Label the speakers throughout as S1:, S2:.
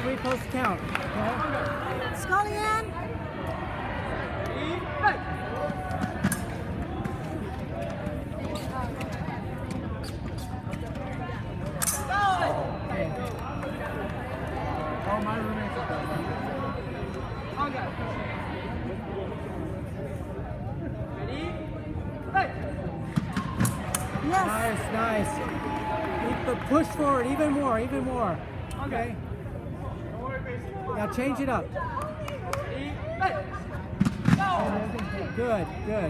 S1: we supposed to count? Okay.
S2: Scully in.
S1: Oh, my roommates are done.
S2: Yes.
S1: Nice, nice. Push forward, even more, even more. Okay. Now change it up. Good, good.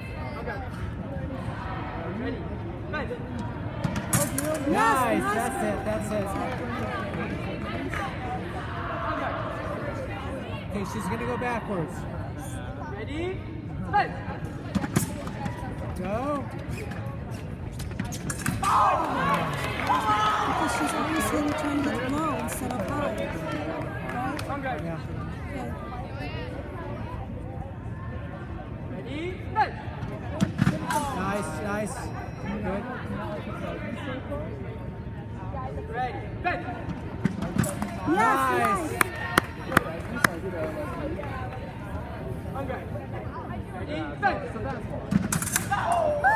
S1: Nice, that's it, that's it. Okay, she's gonna go backwards.
S3: Ready?
S1: Go.
S2: Because she's always going to turn it low instead of high. Right?
S1: Yeah.
S2: Okay.
S3: Ready?
S1: Nice, nice. Good.
S3: Ready?
S2: Yes,
S1: Nice.
S2: nice.
S3: Okay. Ready?